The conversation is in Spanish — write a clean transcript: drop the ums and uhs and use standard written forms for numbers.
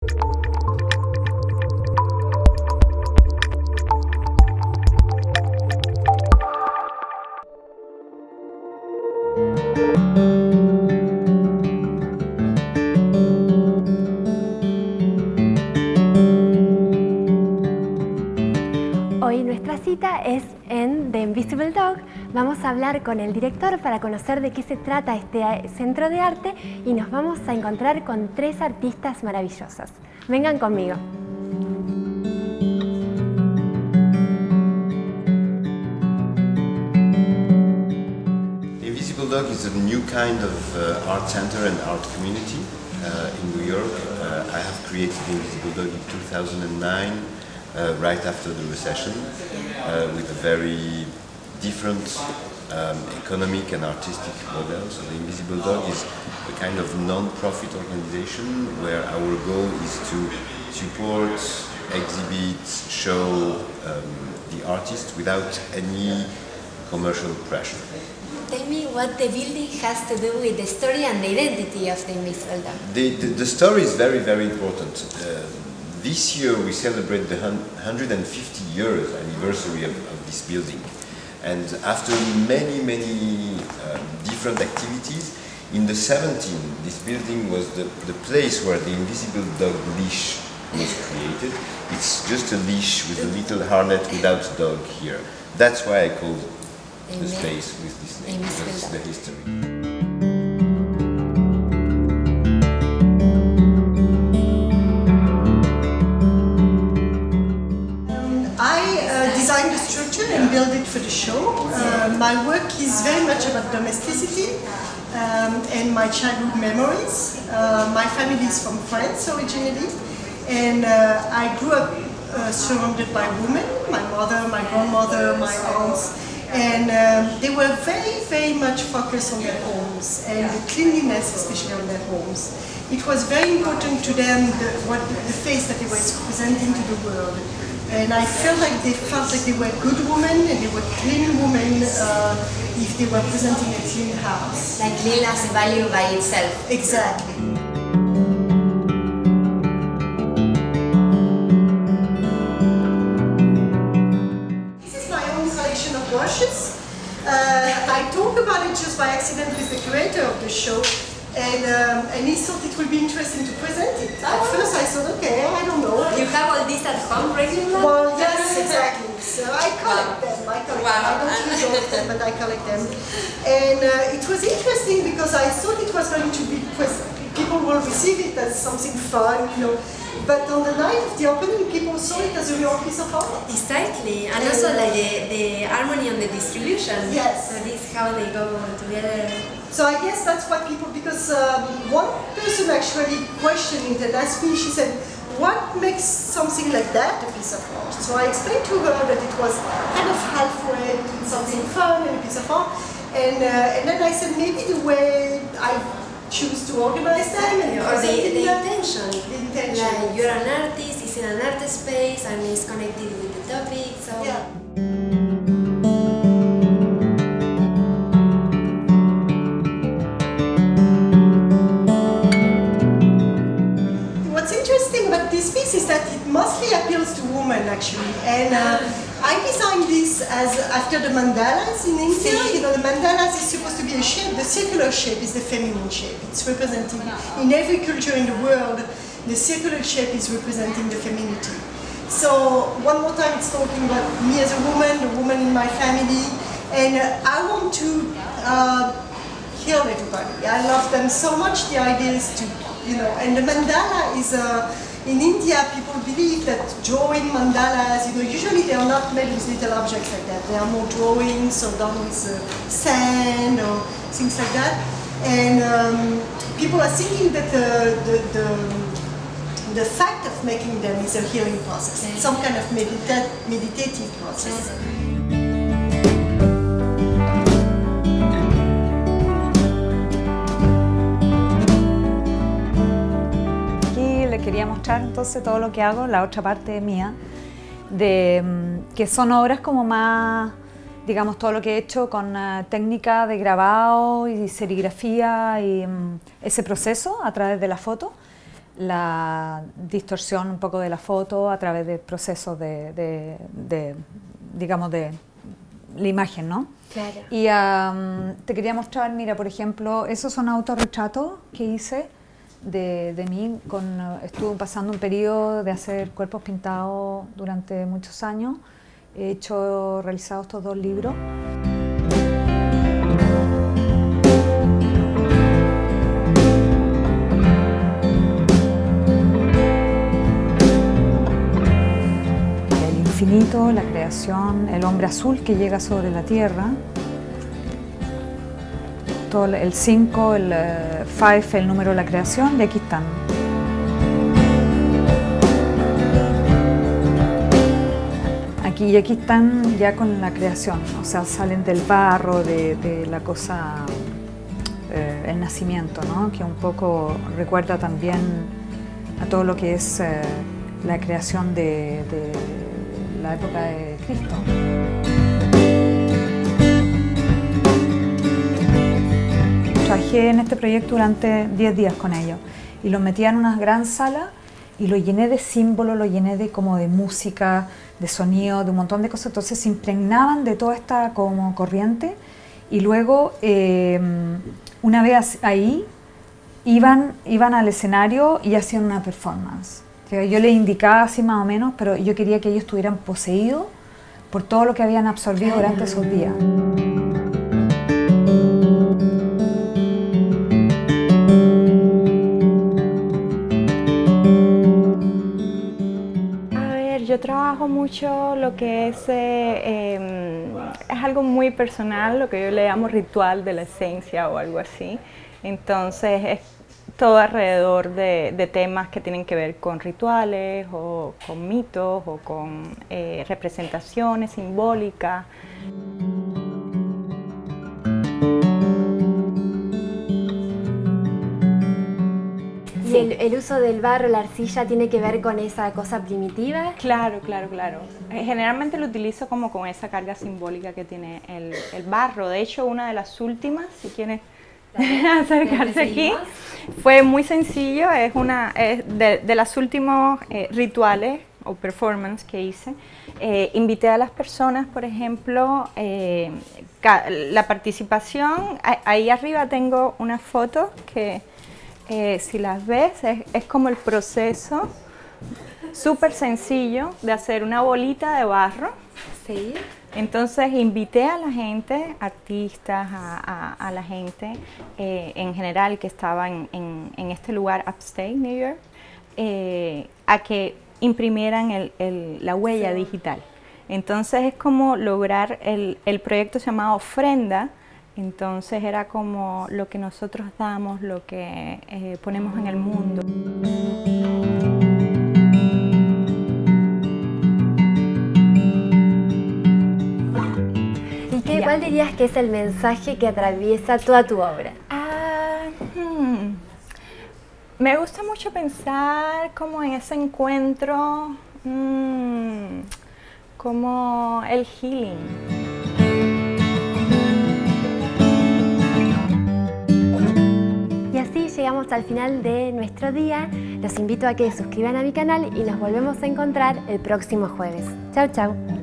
Hoy nuestra cita es en The Invisible Dog. Vamos a hablar con el director para conocer de qué se trata este centro de arte y nos vamos a encontrar con 3 artistas maravillosos. Vengan conmigo. The Invisible Dog is a new kind of art center and art community in New York. I have created the Invisible Dog in 2009. Right after the recession, with a very different economic and artistic model. So the Invisible Dog is a kind of non-profit organization where our goal is to support, exhibit, show the artists without any commercial pressure. Tell me what the building has to do with the story and the identity of the Invisible Dog. The story is very, very important. This year we celebrate the 150 years anniversary of this building, and after many different activities, in the 70s this building was the place where the Invisible Dog leash was created. It's just a leash with a little harness without dog here. That's why I called the space with this name, because it's the history. And build it for the show. My work is very much about domesticity and my childhood memories. My family is from France originally, and I grew up surrounded by women, my mother, my grandmother, my aunts, and they were very much focused on their homes and the cleanliness, especially on their homes. It was very important to them the face that they were presenting to the world. And I felt like they were good women and they were clean women if they were presenting a clean house. Like clean as a value by itself. Exactly. This is my own collection of brushes. I talked about it just by accident with the curator of the show. And he thought it would be interesting to present it. At first I thought, okay, I don't know. You have all these at home regularly? Well, yes, exactly. So I collect them. I don't use all of them, but I collect them. And it was interesting because I thought it was going to be, people will receive it as something fun, you know. But on the night of the opening, people saw it as a real piece of art. Exactly, and also like the harmony and the distribution. Yes. So this is how they go together. So I guess that's what people, because one person actually questioned it and asked me, she said, what makes something like that a piece of art? So I explained to her that it was kind of halfway between something fun and a piece of art. And then I said, maybe the way I choose to organize them and or the intention. Like you're an artist, it's in an art space and it's connected with the topic. So. Yeah. What's interesting about this piece is that it mostly appeals to women actually. And I designed this after the mandalas in India. You know, the mandalas is supposed to be a shape. The circular shape is the feminine shape. It's representing, in every culture in the world, the circular shape is representing the femininity. So one more time it's talking about me as a woman, the woman in my family, and I want to heal everybody. I love them so much. The idea is to, you know, and the mandala is in India, people believe that drawing mandalas, you know, usually they are not made with little objects like that. They are more drawings or done with sand or things like that. And people are thinking that the fact of making them is a healing process, some kind of meditative process. Quería mostrar entonces todo lo que hago, la otra parte mía, que son obras como más, digamos, todo lo que he hecho con técnica de grabado y serigrafía y ese proceso a través de la foto, la distorsión un poco de la foto a través del proceso digamos, de la imagen, ¿no? Claro. Y te quería mostrar, mira, por ejemplo, esos son autorretratos que hice de mí. Estuve pasando un periodo de hacer cuerpos pintados durante muchos años. He realizado estos 2 libros. Infinito, la creación, el hombre azul que llega sobre la tierra, todo el 5, el 5, el número de la creación, y aquí están. Y aquí están ya con la creación, o sea, salen del barro, de la cosa, el nacimiento, ¿no? Que un poco recuerda también a todo lo que es la creación de la época de Cristo. Trabajé en este proyecto durante 10 días con ellos y los metía en una gran sala y lo llené de símbolos, lo llené de como de música, de sonido, de un montón de cosas. Entonces se impregnaban de toda esta como corriente y luego una vez ahí iban al escenario y hacían una performance. Yo les indicaba así más o menos, pero yo quería que ellos estuvieran poseídos por todo lo que habían absorbido durante esos días. Yo trabajo mucho lo que es algo muy personal, lo que yo le llamo ritual de la esencia o algo así. Entonces es todo alrededor de temas que tienen que ver con rituales o con mitos o con representaciones simbólicas. ¿Y el uso del barro, la arcilla, tiene que ver con esa cosa primitiva? Claro, claro, claro. Generalmente lo utilizo como con esa carga simbólica que tiene el barro. De hecho, una de las últimas, si quieres acercarse aquí, fue muy sencillo. Es de los últimos rituales o performance que hice. Invité a las personas, por ejemplo, la participación. Ahí arriba tengo una foto que... si las ves, es como el proceso súper sencillo de hacer una bolita de barro. Sí. Entonces invité a la gente, artistas, a la gente en general que estaba en este lugar, Upstate, New York, a que imprimieran la huella digital. Entonces es como lograr, el proyecto se llama Ofrenda. Entonces era como lo que nosotros damos, lo que ponemos en el mundo. ¿Y cuál dirías que es el mensaje que atraviesa toda tu obra? Me gusta mucho pensar como en ese encuentro, como el healing. Y así llegamos al final de nuestro día. Los invito a que se suscriban a mi canal y nos volvemos a encontrar el próximo jueves. Chau, chau.